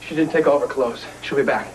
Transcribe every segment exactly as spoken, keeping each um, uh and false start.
She didn't take all of her clothes. She'll be back.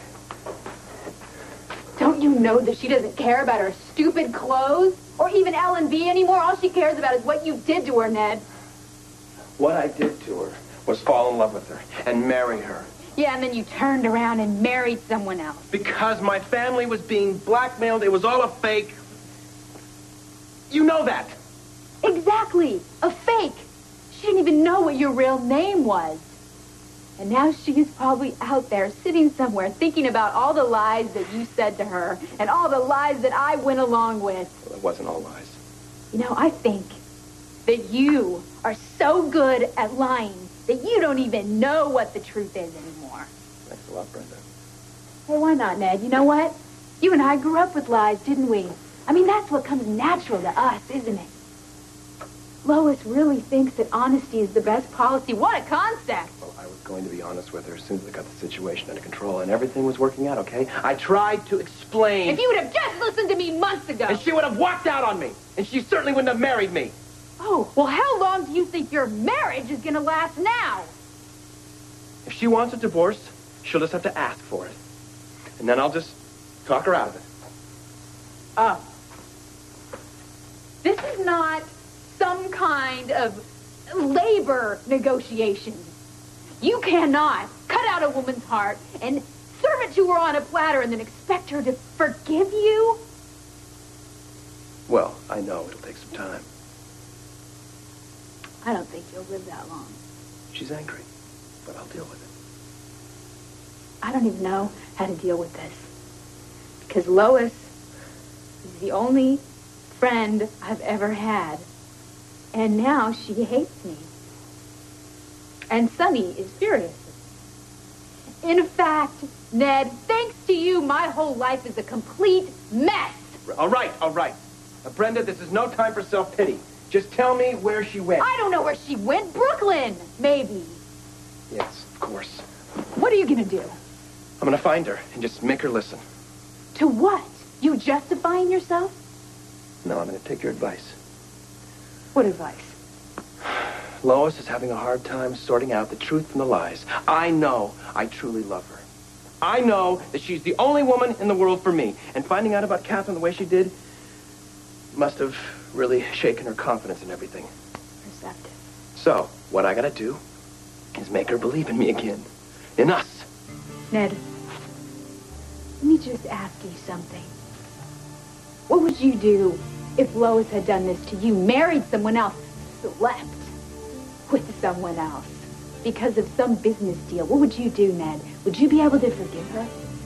Don't you know that she doesn't care about her stupid clothes? Or even L and B anymore? All she cares about is what you did to her, Ned. What I did to her was fall in love with her and marry her. Yeah, and then you turned around and married someone else. Because my family was being blackmailed. It was all a fake. You know that. Exactly. A fake. She didn't even know what your real name was. And now she is probably out there sitting somewhere thinking about all the lies that you said to her and all the lies that I went along with. Well, it wasn't all lies. You know, I think that you are so good at lying that you don't even know what the truth is anymore. Thanks a lot, Brenda. Hey, why not, Ned? You know what? You and I grew up with lies, didn't we? I mean, that's what comes natural to us, isn't it? Lois really thinks that honesty is the best policy. What a concept! Well, I was going to be honest with her as soon as I got the situation under control, and everything was working out, okay? I tried to explain... If you would have just listened to me months ago... And she would have walked out on me, and she certainly wouldn't have married me. Oh, well, how long do you think your marriage is going to last now? If she wants a divorce, she'll just have to ask for it. And then I'll just talk her out of it. Oh. This is not some kind of labor negotiation. You cannot cut out a woman's heart and serve it to her on a platter and then expect her to forgive you. Well, I know it'll take some time. I don't think you'll live that long. She's angry, but I'll deal with it. I don't even know how to deal with this. Because Lois is the only friend I've ever had. And now she hates me. And Sonny is furious. In fact, Ned, thanks to you, my whole life is a complete mess. All right, all right. Now, Brenda, this is no time for self-pity. Just tell me where she went. I don't know where she went. Brooklyn, maybe. Yes, of course. What are you going to do? I'm going to find her and just make her listen. To what? You justifying yourself? No, I'm going to take your advice. What advice? Lois is having a hard time sorting out the truth from the lies. I know I truly love her. I know that she's the only woman in the world for me. And finding out about Catherine the way she did must have really shaken her confidence in everything. Perceptive. So, what I gotta do is make her believe in me again. In us. Ned, let me just ask you something. What would you do if Lois had done this to you, married someone else, slept with someone else because of some business deal? What would you do, Ned? Would you be able to forgive her?